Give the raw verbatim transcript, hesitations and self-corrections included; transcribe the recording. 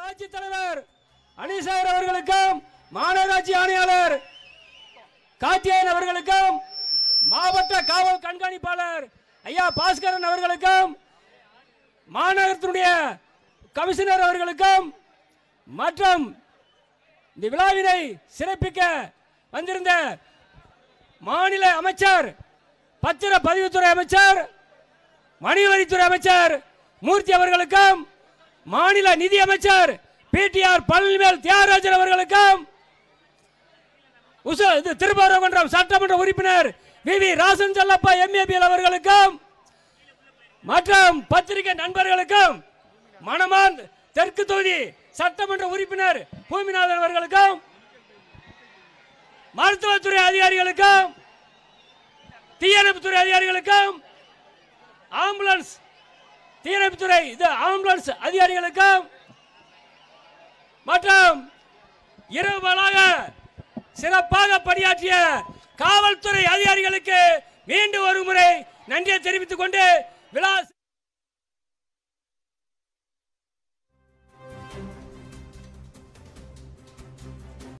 ஆட்சித்தலைவர் அனிசார் அவர்களுக்கும் மாநகராட்சி ஆணையாளர் காத்தியன் அவர்களுக்கும் மாவட்ட காவல் கண்காணிப்பாளர் ஐயா பாஸ்கரன் அவர்களுக்கும் மாநகரத்தினுடைய கமிஷனர் அவர்களுக்கும் மற்றும் இந்த விழாவினை சிறப்பிக்க வந்திருந்த மாநில அமைச்சர் பத்திர பதிவுத்துறை அமைச்சர் வணிகவரித்துறை அமைச்சர் மூர்த்தி அவர்களுக்கும் மாநில நிதி அமைச்சர் பிடிஆர் பழனிவேல் தியாகராஜன் அவர்களுக்கும் திருப்பரங்குன்றம் சட்டமன்ற உறுப்பினர் V V Rajan Chellappa MA BL அவர்களுக்கும் மற்றும் பத்திரிகை நண்பர்களுக்கும் மணமான் தெற்கு தொகுதி சட்டமன்ற உறுப்பினர் பூமிநாதன் அவர்களுக்கும் மருத்துவத்துறை அதிகாரிகளுக்கும் தீயணைப்புத்துறை அதிகாரிகளுக்கும் ஆம்புலன்ஸ் தீயணைப்புத்துறை இது ஆம்புலன்ஸ் அதிகாரிகளுக்கும் மற்றும் இரவுகளாக சிறப்பாக பணியாற்றிய காவல்துறை அதிகாரிகளுக்கு மீண்டும் ஒரு முறை நன்றியை தெரிவித்துக் கொண்டு விழா